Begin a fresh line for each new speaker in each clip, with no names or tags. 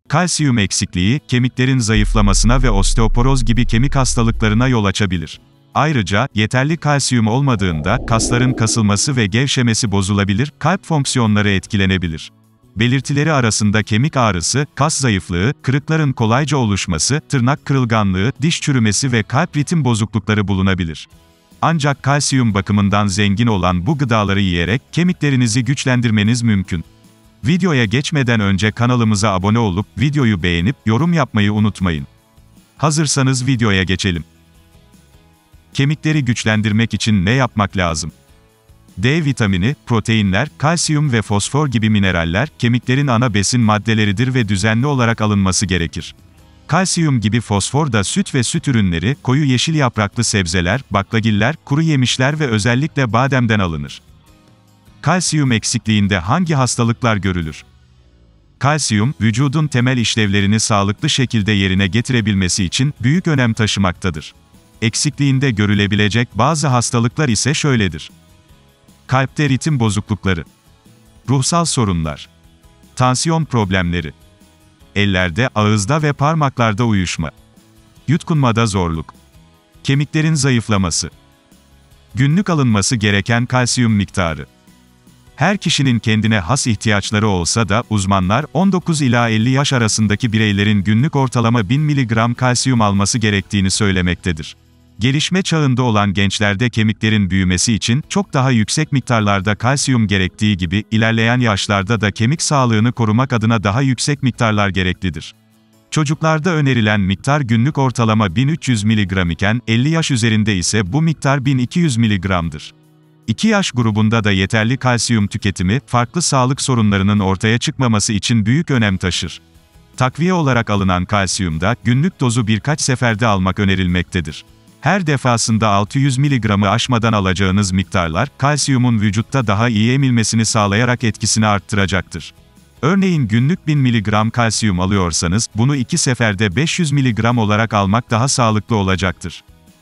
Kalsiyum eksikliği, kemiklerin zayıflamasına ve osteoporoz gibi kemik hastalıklarına yol açabilir. Ayrıca, yeterli kalsiyum olmadığında, kasların kasılması ve gevşemesi bozulabilir, kalp fonksiyonları etkilenebilir. Belirtileri arasında kemik ağrısı, kas zayıflığı, kırıkların kolayca oluşması, tırnak kırılganlığı, diş çürümesi ve kalp ritim bozuklukları bulunabilir. Ancak kalsiyum bakımından zengin olan bu gıdaları yiyerek, kemiklerinizi güçlendirmeniz mümkün. Videoya geçmeden önce kanalımıza abone olup, videoyu beğenip, yorum yapmayı unutmayın. Hazırsanız videoya geçelim. Kemikleri güçlendirmek için ne yapmak lazım? D vitamini, proteinler, kalsiyum ve fosfor gibi mineraller, kemiklerin ana besin maddeleridir ve düzenli olarak alınması gerekir. Kalsiyum gibi fosfor da süt ve süt ürünleri, koyu yeşil yapraklı sebzeler, baklagiller, kuru yemişler ve özellikle bademden alınır. Kalsiyum eksikliğinde hangi hastalıklar görülür? Kalsiyum, vücudun temel işlevlerini sağlıklı şekilde yerine getirebilmesi için büyük önem taşımaktadır. Eksikliğinde görülebilecek bazı hastalıklar ise şöyledir. Kalpte ritim bozuklukları, ruhsal sorunlar, tansiyon problemleri, ellerde, ağızda ve parmaklarda uyuşma, yutkunmada zorluk, kemiklerin zayıflaması, günlük alınması gereken kalsiyum miktarı. Her kişinin kendine has ihtiyaçları olsa da, uzmanlar, 19 ila 50 yaş arasındaki bireylerin günlük ortalama 1000 mg kalsiyum alması gerektiğini söylemektedir. Gelişme çağında olan gençlerde kemiklerin büyümesi için, çok daha yüksek miktarlarda kalsiyum gerektiği gibi, ilerleyen yaşlarda da kemik sağlığını korumak adına daha yüksek miktarlar gereklidir. Çocuklarda önerilen miktar günlük ortalama 1300 mg iken, 50 yaş üzerinde ise bu miktar 1200 mg'dır. 2 yaş grubunda da yeterli kalsiyum tüketimi, farklı sağlık sorunlarının ortaya çıkmaması için büyük önem taşır. Takviye olarak alınan kalsiyumda, günlük dozu birkaç seferde almak önerilmektedir. Her defasında 600 mg'ı aşmadan alacağınız miktarlar, kalsiyumun vücutta daha iyi emilmesini sağlayarak etkisini arttıracaktır. Örneğin günlük 1000 mg kalsiyum alıyorsanız, bunu 2 seferde 500 mg olarak almak daha sağlıklı olacaktır.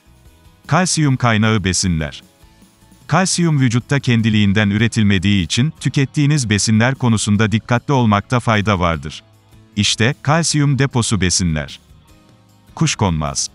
Kalsiyum kaynağı besinler. Kalsiyum vücutta kendiliğinden üretilmediği için, tükettiğiniz besinler konusunda dikkatli olmakta fayda vardır. İşte, kalsiyum deposu besinler. Kuşkonmaz.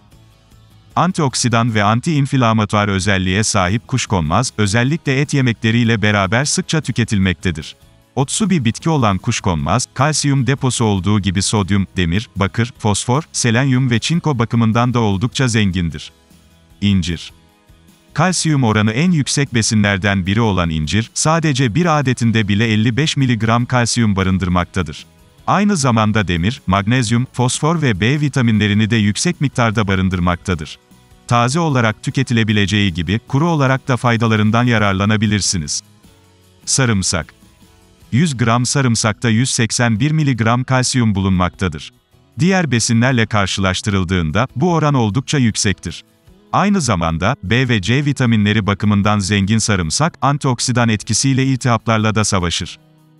Antioksidan ve anti-inflamatuar özelliğe sahip kuşkonmaz, özellikle et yemekleriyle beraber sıkça tüketilmektedir. Otsu bir bitki olan kuşkonmaz, kalsiyum deposu olduğu gibi sodyum, demir, bakır, fosfor, selenyum ve çinko bakımından da oldukça zengindir. İncir. Kalsiyum oranı en yüksek besinlerden biri olan incir, sadece bir adetinde bile 55 mg kalsiyum barındırmaktadır. Aynı zamanda demir, magnezyum, fosfor ve B vitaminlerini de yüksek miktarda barındırmaktadır. Taze olarak tüketilebileceği gibi, kuru olarak da faydalarından yararlanabilirsiniz. Sarımsak. 100 gram sarımsakta 181 mg kalsiyum bulunmaktadır. Diğer besinlerle karşılaştırıldığında, bu oran oldukça yüksektir. Aynı zamanda, B ve C vitaminleri bakımından zengin sarımsak, antioksidan etkisiyle iltihaplarla da savaşır.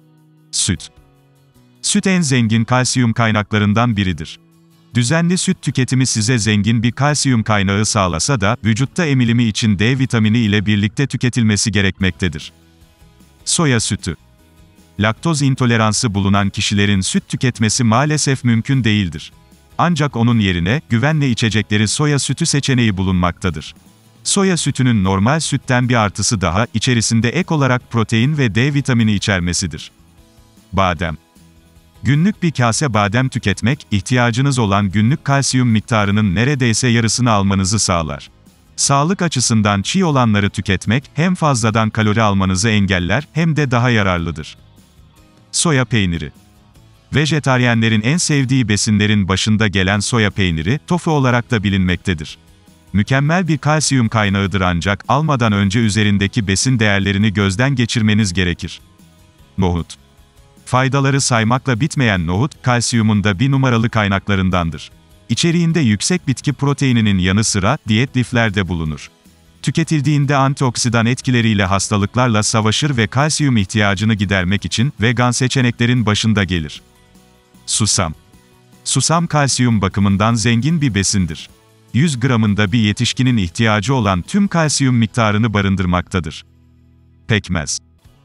Süt. Süt en zengin kalsiyum kaynaklarından biridir. Düzenli süt tüketimi size zengin bir kalsiyum kaynağı sağlasa da, vücutta emilimi için D vitamini ile birlikte tüketilmesi gerekmektedir. Soya sütü. Laktoz intoleransı bulunan kişilerin süt tüketmesi maalesef mümkün değildir. Ancak onun yerine, güvenle içecekleri soya sütü seçeneği bulunmaktadır. Soya sütünün normal sütten bir artısı daha, içerisinde ek olarak protein ve D vitamini içermesidir. Badem. Günlük bir kase badem tüketmek, ihtiyacınız olan günlük kalsiyum miktarının neredeyse yarısını almanızı sağlar. Sağlık açısından çiğ olanları tüketmek, hem fazladan kalori almanızı engeller, hem de daha yararlıdır. Soya peyniri. Vejetaryenlerin en sevdiği besinlerin başında gelen soya peyniri, tofu olarak da bilinmektedir. Mükemmel bir kalsiyum kaynağıdır ancak, almadan önce üzerindeki besin değerlerini gözden geçirmeniz gerekir. Nohut. Faydaları saymakla bitmeyen nohut, kalsiyumun da bir numaralı kaynaklarındandır. İçeriğinde yüksek bitki proteininin yanı sıra, diyet lifler de bulunur. Tüketildiğinde antioksidan etkileriyle hastalıklarla savaşır ve kalsiyum ihtiyacını gidermek için, vegan seçeneklerin başında gelir. Susam. Susam kalsiyum bakımından zengin bir besindir. 100 gramında bir yetişkinin ihtiyacı olan tüm kalsiyum miktarını barındırmaktadır. Pekmez.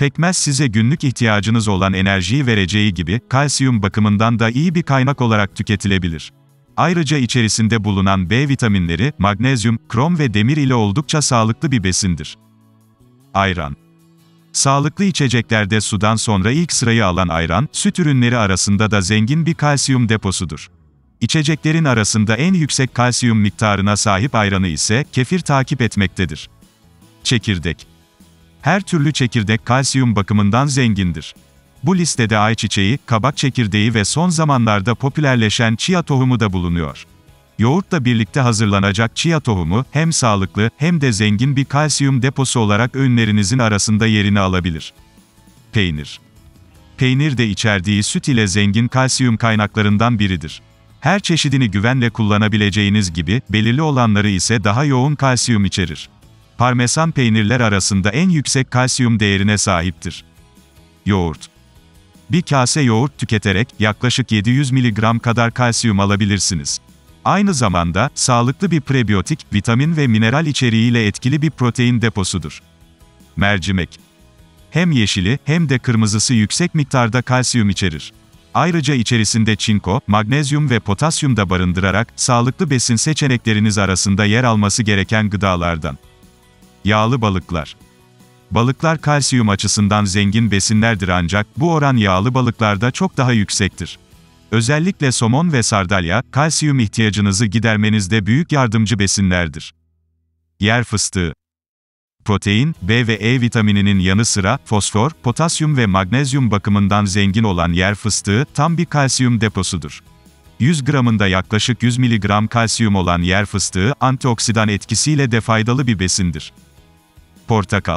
Pekmez size günlük ihtiyacınız olan enerjiyi vereceği gibi, kalsiyum bakımından da iyi bir kaynak olarak tüketilebilir. Ayrıca içerisinde bulunan B vitaminleri, magnezyum, krom ve demir ile oldukça sağlıklı bir besindir. Ayran. Sağlıklı içeceklerde sudan sonra ilk sırayı alan ayran, süt ürünleri arasında da zengin bir kalsiyum deposudur. İçeceklerin arasında en yüksek kalsiyum miktarına sahip ayranı ise kefir takip etmektedir. Çekirdek. Her türlü çekirdek kalsiyum bakımından zengindir. Bu listede ayçiçeği, kabak çekirdeği ve son zamanlarda popülerleşen chia tohumu da bulunuyor. Yoğurtla birlikte hazırlanacak chia tohumu, hem sağlıklı, hem de zengin bir kalsiyum deposu olarak öğünlerinizin arasında yerini alabilir. Peynir. Peynir de içerdiği süt ile zengin kalsiyum kaynaklarından biridir. Her çeşidini güvenle kullanabileceğiniz gibi, belirli olanları ise daha yoğun kalsiyum içerir. Parmesan peynirler arasında en yüksek kalsiyum değerine sahiptir. Yoğurt. Bir kase yoğurt tüketerek, yaklaşık 700 mg kadar kalsiyum alabilirsiniz. Aynı zamanda, sağlıklı bir prebiyotik, vitamin ve mineral içeriğiyle etkili bir protein deposudur. Mercimek. Hem yeşili, hem de kırmızısı yüksek miktarda kalsiyum içerir. Ayrıca içerisinde çinko, magnezyum ve potasyum da barındırarak, sağlıklı besin seçenekleriniz arasında yer alması gereken gıdalardan. Yağlı balıklar. Balıklar kalsiyum açısından zengin besinlerdir ancak, bu oran yağlı balıklarda çok daha yüksektir. Özellikle somon ve sardalya, kalsiyum ihtiyacınızı gidermenizde büyük yardımcı besinlerdir. Yer fıstığı. Protein, B ve E vitamininin yanı sıra, fosfor, potasyum ve magnezyum bakımından zengin olan yer fıstığı, tam bir kalsiyum deposudur. 100 gramında yaklaşık 100 mg kalsiyum olan yer fıstığı, antioksidan etkisiyle de faydalı bir besindir. Portakal.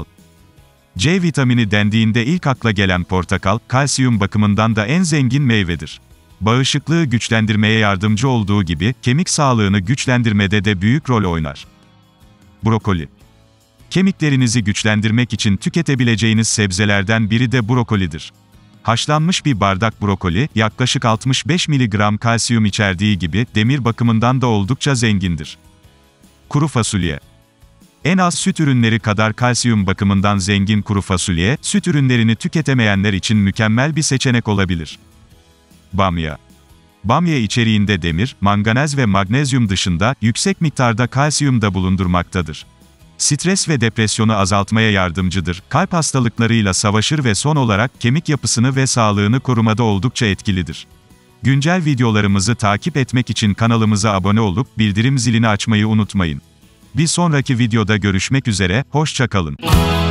C vitamini dendiğinde ilk akla gelen portakal, kalsiyum bakımından da en zengin meyvedir. Bağışıklığı güçlendirmeye yardımcı olduğu gibi, kemik sağlığını güçlendirmede de büyük rol oynar. Brokoli. Kemiklerinizi güçlendirmek için tüketebileceğiniz sebzelerden biri de brokolidir. Haşlanmış bir bardak brokoli, yaklaşık 65 mg kalsiyum içerdiği gibi, demir bakımından da oldukça zengindir. Kuru fasulye. En az süt ürünleri kadar kalsiyum bakımından zengin kuru fasulye, süt ürünlerini tüketemeyenler için mükemmel bir seçenek olabilir. Bamya. Bamya içeriğinde demir, manganez ve magnezyum dışında, yüksek miktarda kalsiyum da bulundurmaktadır. Stres ve depresyonu azaltmaya yardımcıdır, kalp hastalıklarıyla savaşır ve son olarak, kemik yapısını ve sağlığını korumada oldukça etkilidir. Güncel videolarımızı takip etmek için kanalımıza abone olup, bildirim zilini açmayı unutmayın. Bir sonraki videoda görüşmek üzere, hoşça kalın.